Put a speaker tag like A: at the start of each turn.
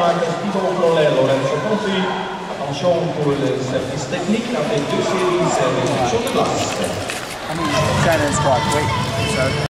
A: Marcus, Thibaut Collet, Lorenzo Conti. Attention pour le service technique avec deux séries de restriction de glace.
B: I mean, Shannon's quite quick, so.